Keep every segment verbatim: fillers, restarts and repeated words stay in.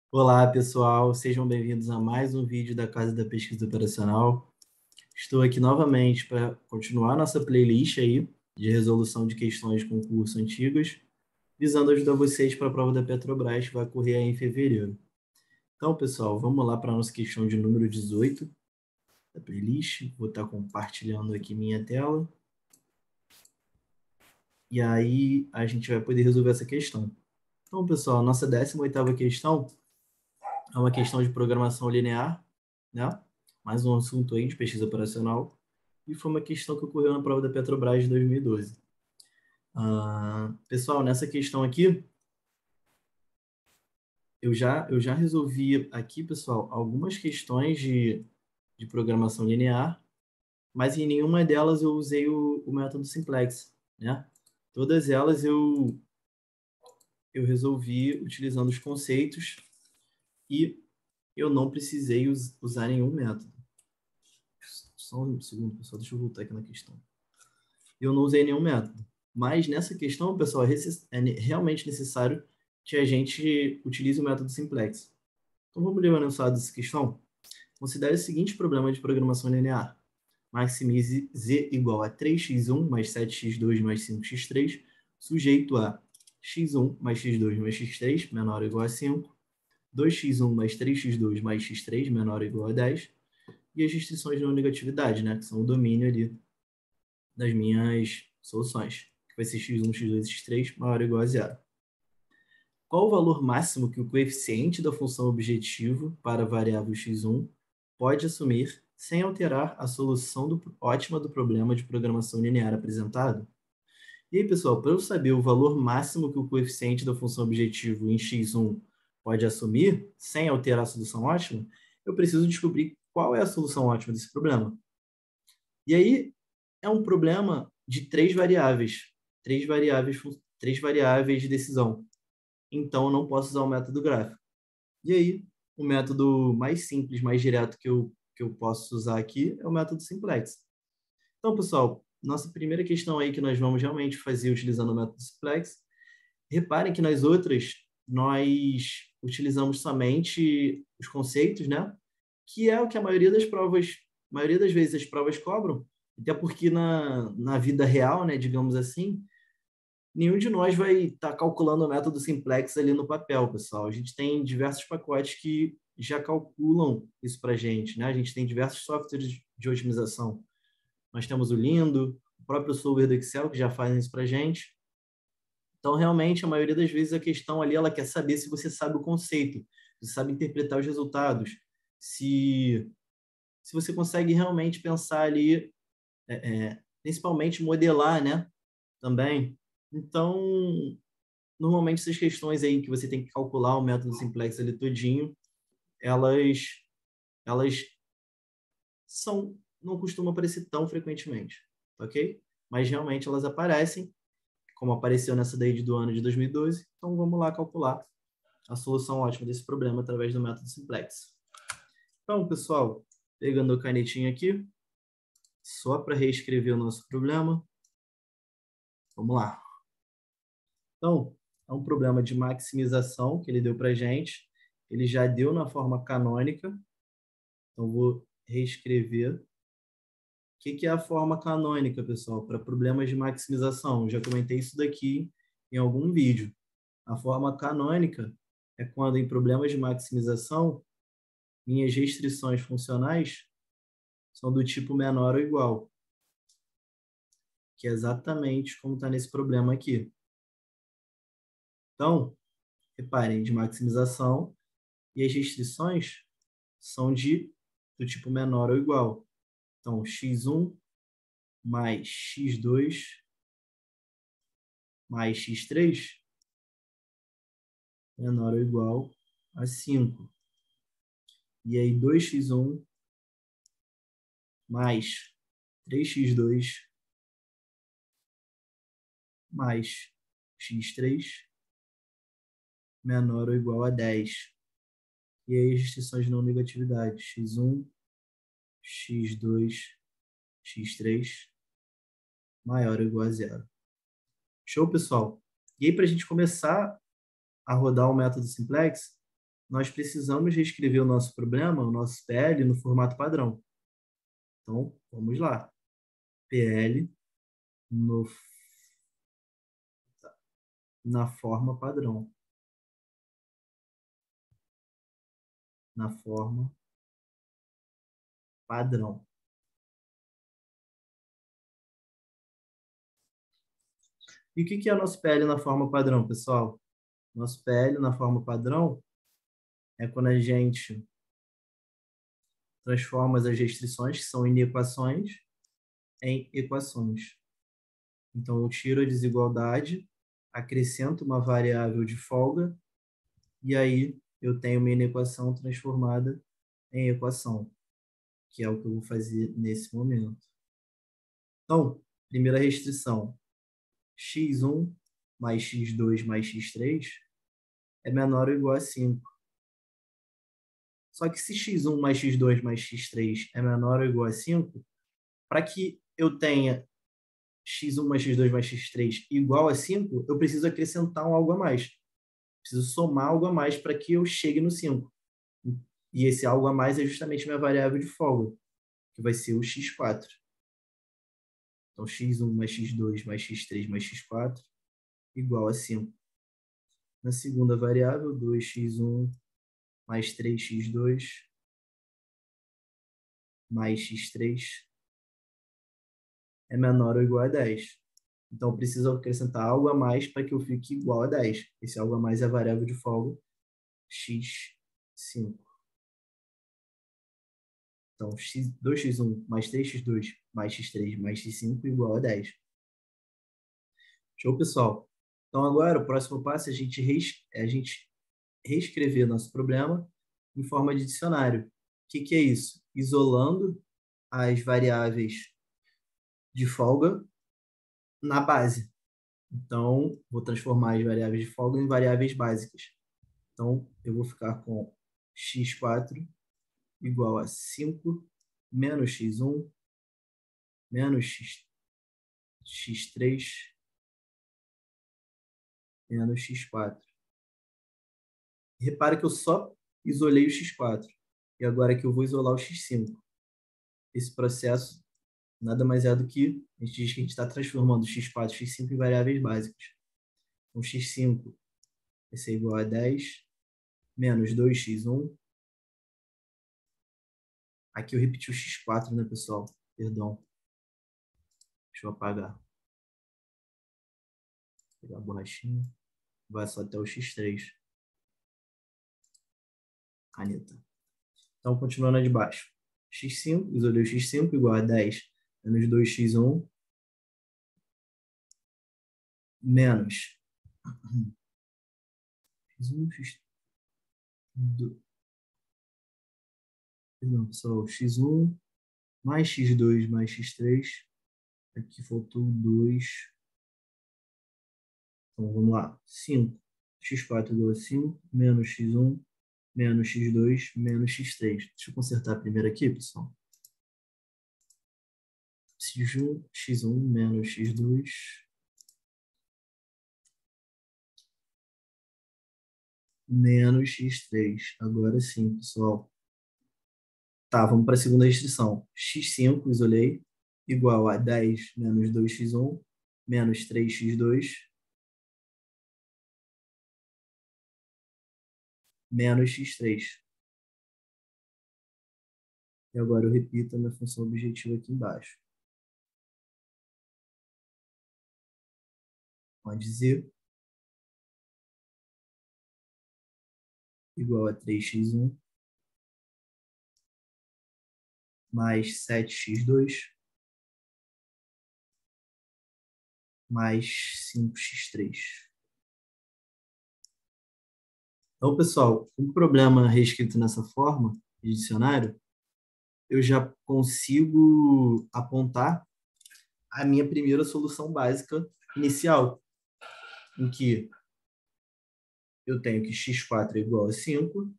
Olá, pessoal, sejam bem-vindos a mais um vídeo da Casa da Pesquisa Operacional. Estou aqui novamente para continuar nossa playlist aí de resolução de questões de concurso antigas, visando ajudar vocês para a prova da Petrobras, que vai ocorrer aí em fevereiro. Então, pessoal, vamos lá para a nossa questão de número dezoito da playlist. Vou estar compartilhando aqui minha tela. E aí a gente vai poder resolver essa questão. Então, pessoal, a nossa décima oitava questão é uma questão de programação linear, né? Mais um assunto aí de pesquisa operacional. E foi uma questão que ocorreu na prova da Petrobras de dois mil e doze. Ah, pessoal, nessa questão aqui, eu já, eu já resolvi aqui, pessoal, algumas questões de, de programação linear, mas em nenhuma delas eu usei o, o método simplex, né? Todas elas eu, eu resolvi utilizando os conceitos e eu não precisei us, usar nenhum método. Só um segundo, pessoal, deixa eu voltar aqui na questão. Eu não usei nenhum método. Mas nessa questão, pessoal, é realmente necessário que a gente utilize o método simplex. Então vamos ler o enunciado dessa questão? Considere o seguinte problema de programação linear. Maximize z igual a três x um mais sete x dois mais cinco x três, sujeito a x um mais x dois mais x três menor ou igual a cinco, dois x um mais três x dois mais x três menor ou igual a dez, e as restrições de não negatividade, né, que são o domínio ali das minhas soluções, que vai ser x um, x dois, x três maior ou igual a zero. Qual o valor máximo que o coeficiente da função objetivo para a variável x um pode assumir sem alterar a solução do, ótima do problema de programação linear apresentado? E aí, pessoal, para eu saber o valor máximo que o coeficiente da função objetivo em x um pode assumir sem alterar a solução ótima, eu preciso descobrir qual é a solução ótima desse problema. E aí, é um problema de três variáveis, três variáveis, três variáveis de decisão. Então, eu não posso usar o método gráfico. E aí, o método mais simples, mais direto que eu, que eu posso usar aqui é o método simplex. Então, pessoal, nossa primeira questão aí que nós vamos realmente fazer utilizando o método simplex, reparem que nas outras nós utilizamos somente os conceitos, né? Que é o que a maioria das provas, a maioria das vezes as provas cobram, até porque na, na vida real, né, digamos assim, nenhum de nós vai estar tá calculando o método simplex ali no papel, pessoal. A gente tem diversos pacotes que já calculam isso para a gente, né? A gente tem diversos softwares de otimização. Nós temos o Lindo, o próprio software do Excel que já fazem isso para a gente. Então, realmente, a maioria das vezes a questão ali ela quer saber se você sabe o conceito, se você sabe interpretar os resultados, se, se você consegue realmente pensar ali, é, é, principalmente modelar, né? Também. Então, normalmente essas questões aí que você tem que calcular o método simplex ali todinho, elas, elas são, não costumam aparecer tão frequentemente, ok? Mas realmente elas aparecem, como apareceu nessa daí do ano de dois mil e doze. Então vamos lá calcular a solução ótima desse problema através do método simplex. Então, pessoal, pegando a canetinha aqui, só para reescrever o nosso problema. Vamos lá. Então, é um problema de maximização que ele deu para a gente. Ele já deu na forma canônica. Então, vou reescrever. O que, que é a forma canônica, pessoal? Para problemas de maximização. Eu já comentei isso daqui em algum vídeo. A forma canônica é quando, em problemas de maximização, minhas restrições funcionais são do tipo menor ou igual, que é exatamente como está nesse problema aqui. Então, reparem, de maximização, e as restrições são de do tipo menor ou igual. Então, x um mais x dois mais x três menor ou igual a cinco. E aí, dois x um mais três x dois mais x três menor ou igual a dez. E aí, as restrições de não negatividade. x um, x dois, x três maior ou igual a zero. Show, pessoal? E aí, para a gente começar a rodar o método simplex, nós precisamos reescrever o nosso problema, o nosso P L, no formato padrão. Então, vamos lá. P L no, na forma padrão. Na forma padrão. E o que é o nosso P L na forma padrão, pessoal? Nosso P L na forma padrão é quando a gente transforma as restrições, que são inequações, em equações. Então, eu tiro a desigualdade, acrescento uma variável de folga, e aí eu tenho uma inequação transformada em equação, que é o que eu vou fazer nesse momento. Então, primeira restrição, x um mais x dois mais x três é menor ou igual a cinco. Só que se x um mais x dois mais x três é menor ou igual a cinco, para que eu tenha x um mais x dois mais x três igual a cinco, eu preciso acrescentar um algo a mais. Preciso somar algo a mais para que eu chegue no cinco. E esse algo a mais é justamente minha variável de folga, que vai ser o x quatro. Então, x um mais x dois mais x três mais x quatro igual a cinco. Na segunda variável, dois x um mais três x dois mais x três é menor ou igual a dez. Então, eu preciso acrescentar algo a mais para que eu fique igual a dez. Esse algo a mais é a variável de folga x cinco. Então, dois x um mais três x dois mais x três mais x cinco igual a dez. Show, pessoal? Então, agora, o próximo passo é a gente, rees é a gente reescrever nosso problema em forma de dicionário. O que, que é isso? Isolando as variáveis de folga na base. Então, vou transformar as variáveis de folga em variáveis básicas. Então, eu vou ficar com x quatro igual a cinco menos x um menos x, x3 menos x quatro. Repara que eu só isolei o x quatro. E agora que eu vou isolar o x cinco. Esse processo nada mais é do que a gente diz que a gente está transformando x quatro e x cinco em variáveis básicas. Então, x cinco vai ser igual a dez menos dois x um. Aqui eu repeti o x quatro, né, pessoal? Perdão. Deixa eu apagar. Vou pegar a borrachinha. Vai só até o x três. Caneta. Então, continuando a de baixo. x cinco, isolei o x cinco igual a dez menos dois x um menos x um, x dois, perdão, pessoal, x um mais x dois mais x três. Aqui faltou dois. Então, vamos lá. cinco. x quatro igual a cinco, menos x um, menos x dois, menos x três. Deixa eu consertar primeiro aqui, pessoal. x um, x um menos x dois, menos x três. Agora sim, pessoal. Tá, vamos para a segunda restrição. x cinco, isolei, igual a dez menos dois x um, menos três x dois, menos x três. E agora eu repito a minha função objetiva aqui embaixo. Pode dizer igual a três x um mais sete x dois mais cinco x três. Então, pessoal, um problema reescrito nessa forma, de dicionário, eu já consigo apontar a minha primeira solução básica inicial, em que eu tenho que x quatro é igual a cinco,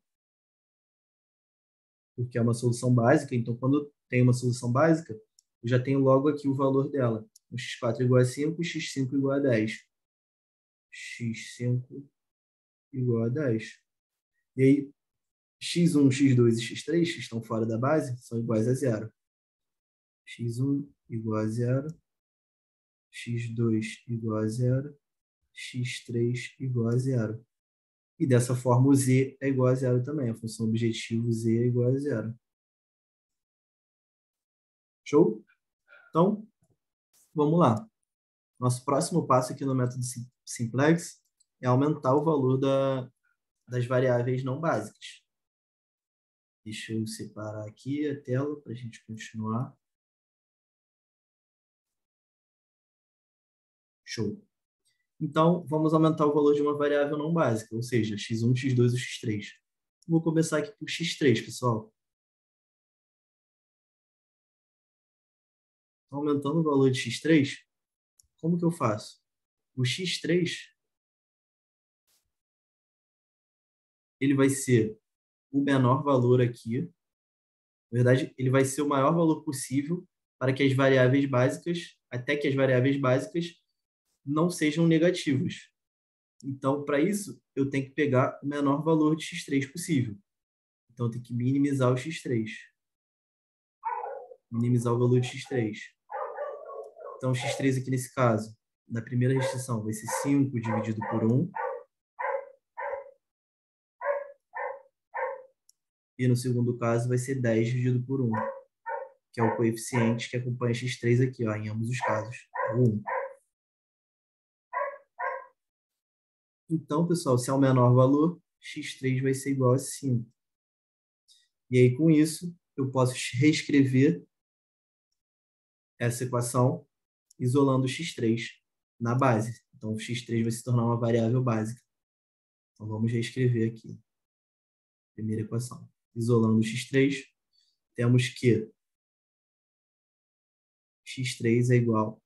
porque é uma solução básica. Então, quando eu tenho uma solução básica, eu já tenho logo aqui o valor dela. O x quatro é igual a cinco e x cinco é igual a dez. x cinco igual a dez. E aí, x um, x dois e x três, que estão fora da base, são iguais a zero. x um igual a zero, x dois igual a zero, x três igual a zero. E dessa forma o z é igual a zero também. A função objetivo z é igual a zero. Show? Então, vamos lá. Nosso próximo passo aqui no método simplex é aumentar o valor da, das variáveis não básicas. Deixa eu separar aqui a tela para a gente continuar. Show. Então, vamos aumentar o valor de uma variável não básica, ou seja, x um, x dois e x três. Vou começar aqui por x três, pessoal. Aumentando o valor de x três, como que eu faço? O x três, ele vai ser o menor valor aqui. Na verdade, ele vai ser o maior valor possível para que as variáveis básicas, até que as variáveis básicas não sejam negativas. Então, para isso, eu tenho que pegar o menor valor de x três possível. Então, eu tenho que minimizar o x três. Minimizar o valor de x três. Então, x três aqui nesse caso, na primeira restrição, vai ser cinco dividido por um. E no segundo caso, vai ser dez dividido por um, que é o coeficiente que acompanha x três aqui, ó, em ambos os casos, um. Então, pessoal, se é o menor valor, x três vai ser igual a cinco. E aí, com isso, eu posso reescrever essa equação isolando o x três na base. Então, o x três vai se tornar uma variável básica. Então, vamos reescrever aqui. Primeira equação. Isolando o x três, temos que x três é igual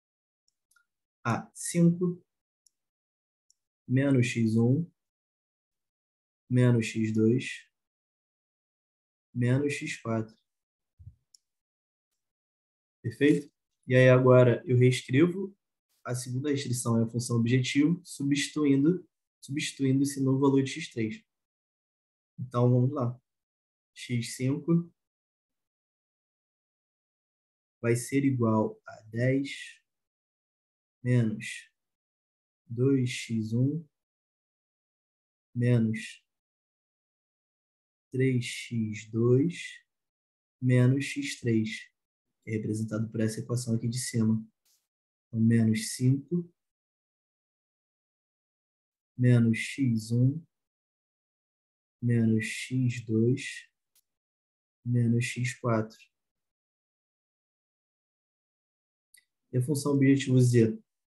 a cinco menos x um menos x dois menos x quatro. Perfeito? E aí agora eu reescrevo a segunda restrição é a função objetivo, substituindo substituindo esse novo valor de x três. Então vamos lá. x cinco vai ser igual a dez menos dois x um menos três x dois menos x três, que é representado por essa equação aqui de cima. Então, menos cinco menos x um menos x dois menos x quatro. E a função objetivo z?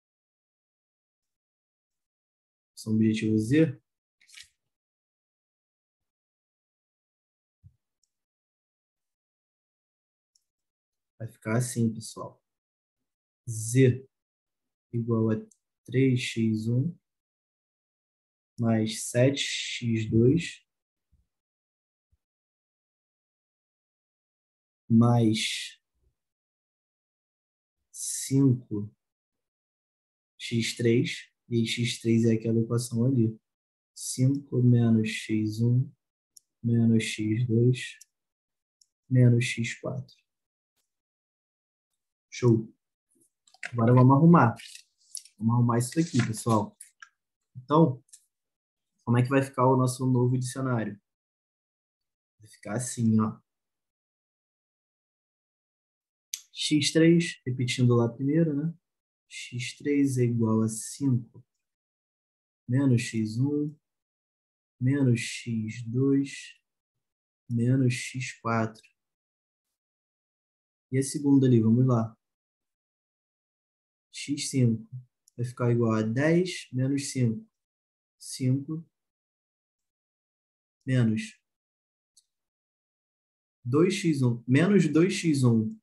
A função objetivo z vai ficar assim, pessoal. Z igual a três x um mais sete x dois mais cinco x três, e x três é aquela equação ali. cinco menos x um menos x dois menos x quatro. Show. Agora vamos arrumar. Vamos arrumar isso daqui, pessoal. Então, como é que vai ficar o nosso novo dicionário? Vai ficar assim, ó. x três, repetindo lá primeiro, né? x três é igual a cinco menos x um menos x dois menos x quatro. E a segunda ali, vamos lá. x cinco vai ficar igual a dez menos cinco. cinco menos dois x um, menos dois x um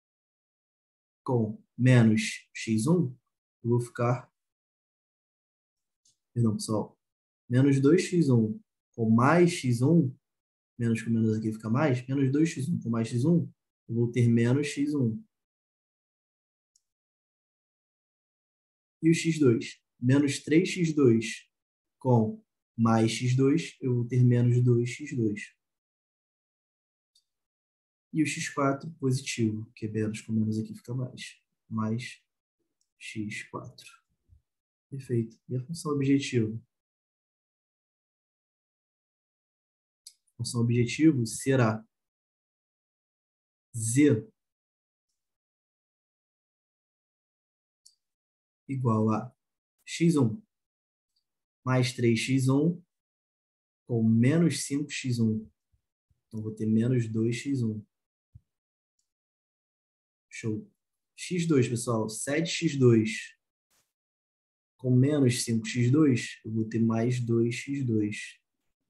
com menos x um, eu vou ficar, perdão, pessoal, menos dois x um com mais x um, menos com menos aqui fica mais, menos dois x um com mais x um, eu vou ter menos x um. E o x dois, menos três x dois com mais x dois, eu vou ter menos dois x dois. E o x quatro positivo, porque menos com menos aqui fica mais. Mais x quatro. Perfeito. E a função objetivo? A função objetivo será z igual a x um mais três x um com menos cinco x um. Então, vou ter menos dois x um. Show. x dois, pessoal, sete x dois com menos cinco x dois, eu vou ter mais dois x dois.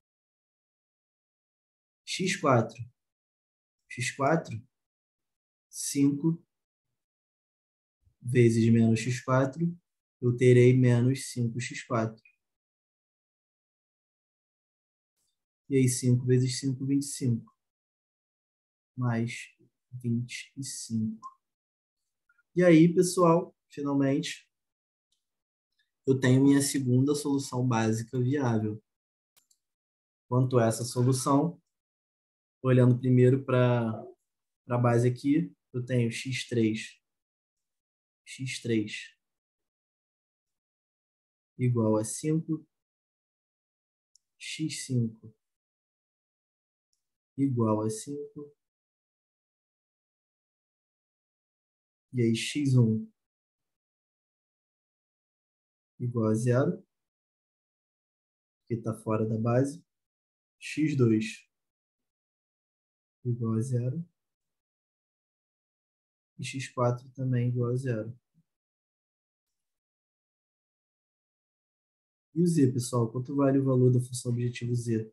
x quatro. x quatro, cinco vezes menos x quatro, eu terei menos cinco x quatro. E aí, cinco vezes cinco, vinte e cinco. Mais vinte e cinco. E aí, pessoal, finalmente, eu tenho minha segunda solução básica viável. Quanto a essa solução, olhando primeiro para a base aqui, eu tenho x três. x três igual a cinco. x cinco igual a cinco. E aí, x um igual a zero, que está fora da base. x dois igual a zero. E x quatro também igual a zero. E o z, pessoal? Quanto vale o valor da função objetivo z?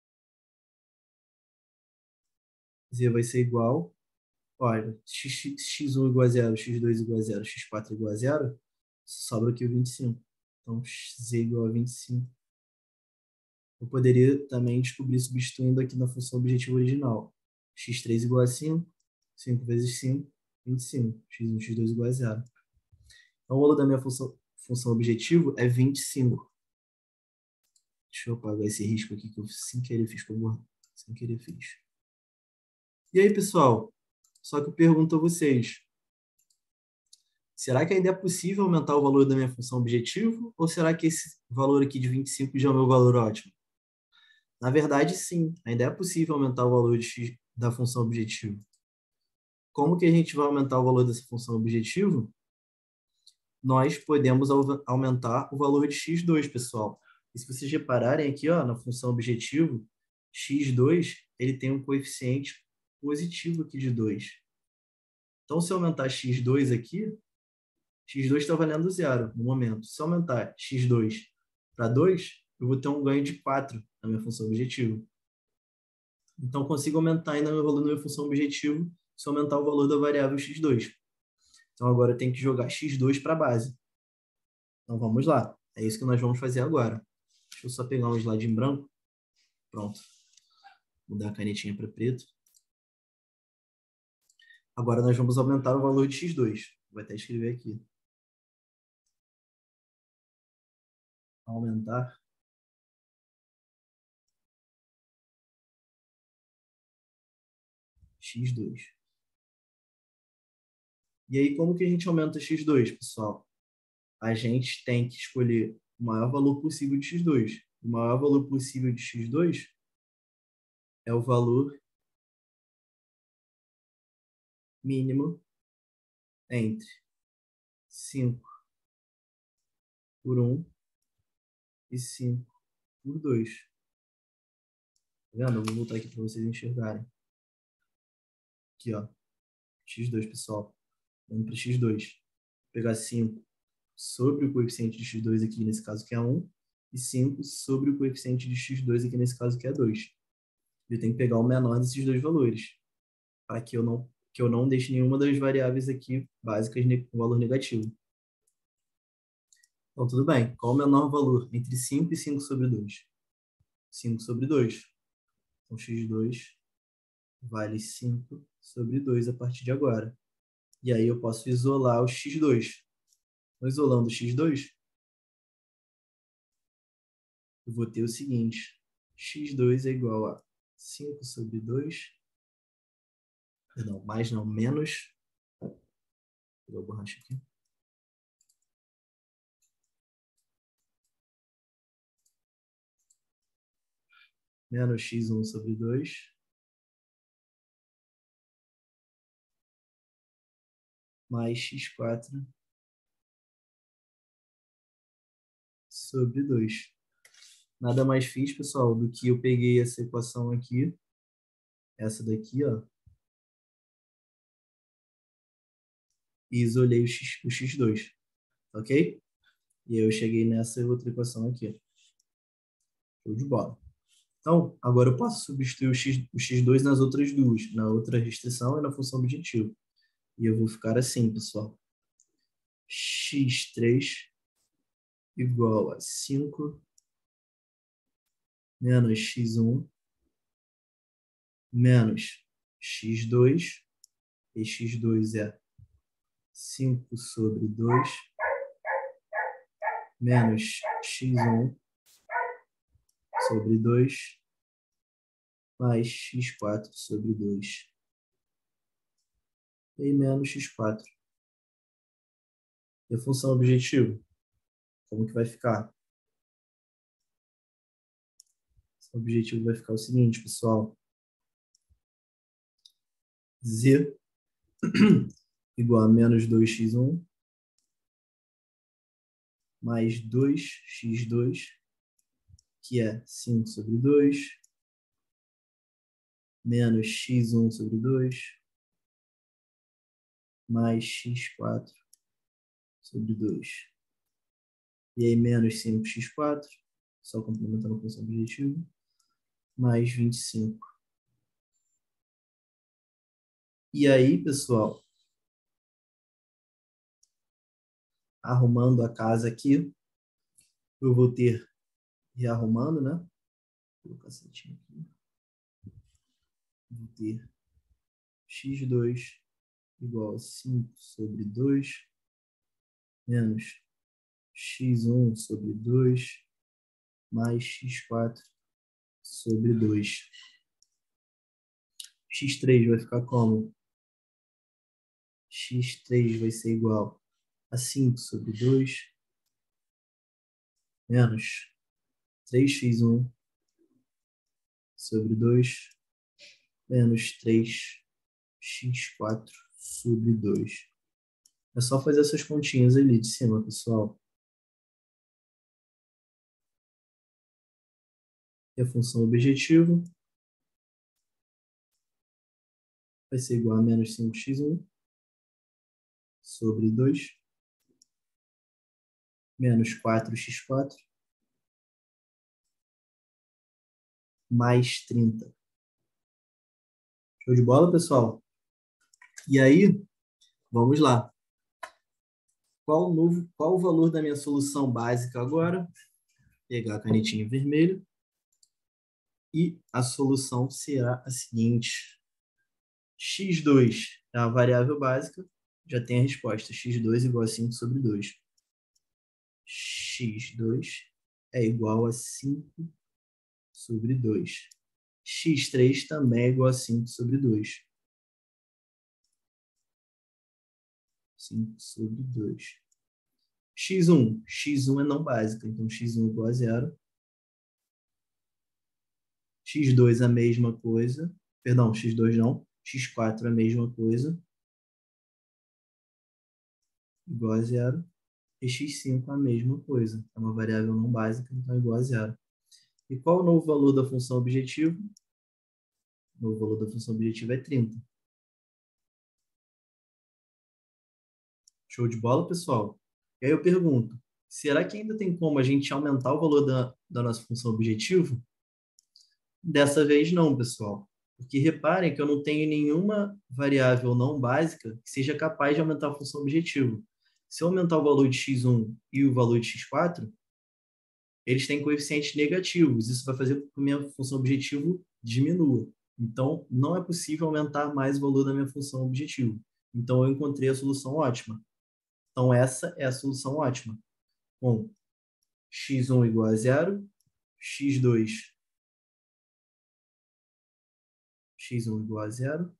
Z vai ser igual. Olha, x, x1 igual a zero, x dois igual a zero, x quatro igual a zero. Sobra aqui o vinte e cinco. Então, z igual a vinte e cinco. Eu poderia também descobrir substituindo aqui na função objetivo original. x três igual a cinco. cinco vezes cinco, vinte e cinco. x um, x dois igual a zero. Então, o valor da minha função, função objetivo é vinte e cinco. Deixa eu apagar esse risco aqui que eu sem querer fiz com o Sem querer fiz. E aí, pessoal? Só que eu pergunto a vocês. Será que ainda é possível aumentar o valor da minha função objetivo? Ou será que esse valor aqui de vinte e cinco já é o meu valor ótimo? Na verdade, sim. Ainda é possível aumentar o valor de x da função objetivo. Como que a gente vai aumentar o valor dessa função objetivo? Nós podemos aumentar o valor de x dois, pessoal. E se vocês repararem aqui, ó, na função objetivo, x dois ele tem um coeficiente positivo aqui de dois. Então, se eu aumentar x dois aqui, x dois está valendo zero no momento. Se eu aumentar x dois para dois, eu vou ter um ganho de quatro na minha função objetivo. Então, consigo aumentar ainda meu valor na minha função objetivo se eu aumentar o valor da variável x dois. Então, agora eu tenho que jogar x dois para a base. Então, vamos lá. É isso que nós vamos fazer agora. Deixa eu só pegar um slide em branco. Pronto. Mudar a canetinha para preto. Agora nós vamos aumentar o valor de x dois. Vou até escrever aqui. Aumentar x dois. E aí, como que a gente aumenta x dois, pessoal? A gente tem que escolher o maior valor possível de x dois. O maior valor possível de x dois é o valor mínimo entre cinco por um e cinco por dois. Tá vendo? Eu vou voltar aqui para vocês enxergarem. Aqui, ó. x dois, pessoal. Vamos para x dois. Vou pegar cinco sobre o coeficiente de x dois aqui, nesse caso que é um, e cinco sobre o coeficiente de x dois aqui, nesse caso que é dois. Eu tenho que pegar o menor desses dois valores, para que eu não, que eu não deixe nenhuma das variáveis aqui básicas com valor negativo. Então, tudo bem. Qual o menor valor entre cinco e cinco sobre dois? cinco sobre dois. Então, x dois vale cinco sobre dois a partir de agora. E aí eu posso isolar o x dois. Então, isolando o x dois, eu vou ter o seguinte, x dois é igual a cinco sobre dois, perdão, mais não, menos, vou pegar a borracha aqui, menos x um sobre dois, mais x quatro sobre dois. Nada mais fiz, pessoal, do que eu peguei essa equação aqui, essa daqui, ó, e isolei o, x, o x dois, ok? E aí eu cheguei nessa outra equação aqui. Show de bola. Então, agora eu posso substituir o, x, o x dois nas outras duas, na outra restrição e na função objetivo. E eu vou ficar assim, pessoal. x três igual a cinco menos x um menos x dois, e x dois é cinco sobre dois, menos x um sobre dois, mais x quatro sobre dois. E menos x quatro. E a função objetivo? Como que vai ficar? O objetivo vai ficar o seguinte, pessoal. Z igual a menos dois x um mais dois x dois, que é cinco sobre dois, menos x um sobre dois, mais x quatro sobre dois. E aí, menos cinco x quatro, só complementando a função objetiva, mais vinte e cinco. E aí, pessoal, arrumando a casa aqui, eu vou ter, rearrumando, né? Vou colocar certinho aqui. Vou ter x dois igual a cinco sobre dois, menos x um sobre dois, mais x quatro sobre dois. x três vai ficar como? x três vai ser igual a cinco sobre dois, menos três x um sobre dois, menos três x quatro sobre dois. É só fazer essas continhas ali de cima, pessoal. E a função objetivo vai ser igual a menos cinco x um sobre dois, menos quatro x quatro, mais trinta. Show de bola, pessoal? E aí, vamos lá. Qual o, novo, qual o valor da minha solução básica agora? Vou pegar a canetinha vermelha. E a solução será a seguinte. x dois é a variável básica. Já tem a resposta. x dois igual a cinco sobre dois. x dois é igual a cinco sobre dois. x três também é igual a cinco sobre dois. cinco sobre dois. x um. x um é não básica, então x um igual a zero. x dois a mesma coisa. Perdão, x dois não. x quatro a mesma coisa. Igual a zero. E x cinco a mesma coisa. É uma variável não básica, então é igual a zero. E qual o novo valor da função objetivo? O novo valor da função objetiva é trinta. Show de bola, pessoal? E aí eu pergunto, será que ainda tem como a gente aumentar o valor da, da nossa função objetivo? Dessa vez não, pessoal. Porque reparem que eu não tenho nenhuma variável não básica que seja capaz de aumentar a função objetivo. Se eu aumentar o valor de x um e o valor de x quatro, eles têm coeficientes negativos. Isso vai fazer com que a minha função objetivo diminua. Então, não é possível aumentar mais o valor da minha função objetivo. Então, eu encontrei a solução ótima. Então, essa é a solução ótima. Com x um igual a zero, x dois, x um igual a zero,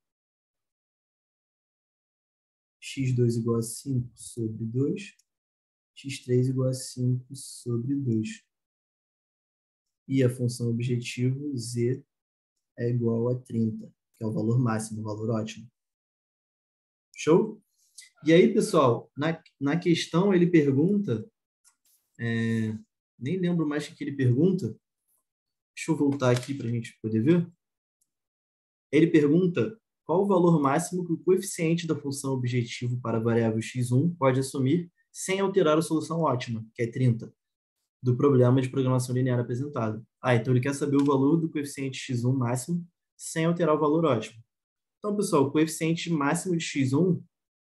x dois igual a cinco sobre dois, x três igual a cinco sobre dois. E a função objetivo z é igual a trinta, que é o valor máximo, o valor ótimo. Show? E aí, pessoal, na, na questão ele pergunta, é, nem lembro mais o que ele pergunta, deixa eu voltar aqui para a gente poder ver. Ele pergunta qual o valor máximo que o coeficiente da função objetivo para a variável x um pode assumir sem alterar a solução ótima, que é trinta, do problema de programação linear apresentado. Ah, então ele quer saber o valor do coeficiente x um máximo sem alterar o valor ótimo. Então, pessoal, o coeficiente máximo de x um,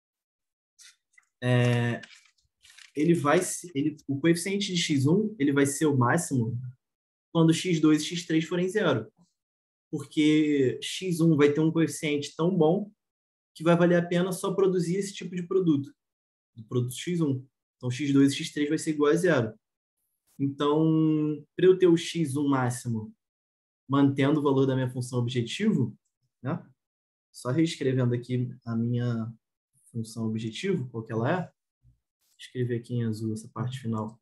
é, ele vai, ele, o coeficiente de x um ele vai ser o máximo quando x dois e x três forem zero. Porque x um vai ter um coeficiente tão bom que vai valer a pena só produzir esse tipo de produto, do produto x um. Então, x dois e x três vai ser igual a zero. Então, para eu ter o x um máximo mantendo o valor da minha função objetivo, né? Só reescrevendo aqui a minha função objetivo, qual que ela é, escrever aqui em azul essa parte final.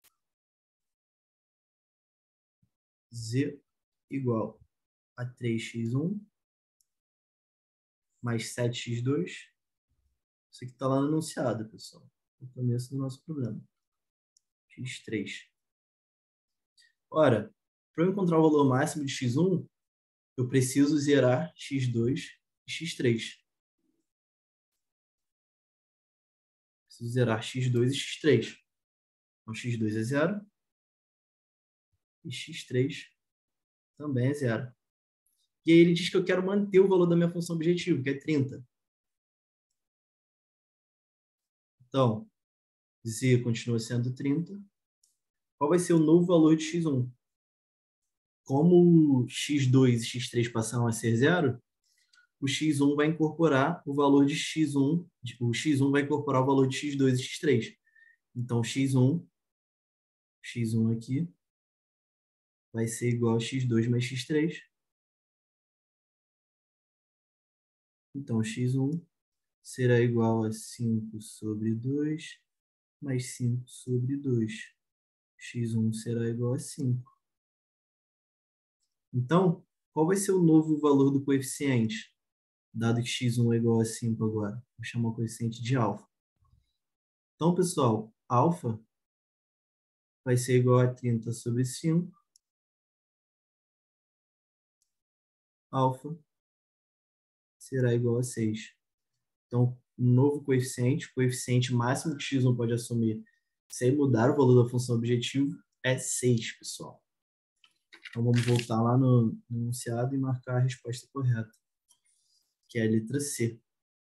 Z igual a três x um mais sete x dois. Isso aqui está lá no enunciado, pessoal. No começo do nosso problema. x três. Ora, para eu encontrar o valor máximo de x um, eu preciso zerar x dois e x três. Preciso zerar x dois e x três. Então, x dois é zero. E x três também é zero. E aí ele diz que eu quero manter o valor da minha função objetivo, que é trinta. Então, z continua sendo trinta. Qual vai ser o novo valor de x um? Como x dois e x três passaram a ser zero, o x um vai incorporar o valor de x um, o x um vai incorporar o valor de x dois e x três. Então, x um, x um aqui, vai ser igual a x dois mais x três. Então, x um será igual a cinco sobre dois mais cinco sobre dois. x um será igual a cinco. Então, qual vai ser o novo valor do coeficiente? Dado que x um é igual a cinco agora. Vou chamar o coeficiente de alfa. Então, pessoal, alfa vai ser igual a trinta sobre cinco. Alfa será igual a seis. Então, um novo coeficiente, o coeficiente máximo que x um pode assumir sem mudar o valor da função objetivo é seis, pessoal. Então, vamos voltar lá no, no enunciado e marcar a resposta correta, que é a letra C.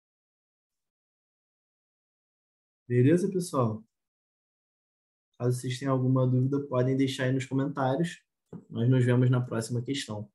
Beleza, pessoal? Caso vocês tenham alguma dúvida, podem deixar aí nos comentários. Nós nos vemos na próxima questão.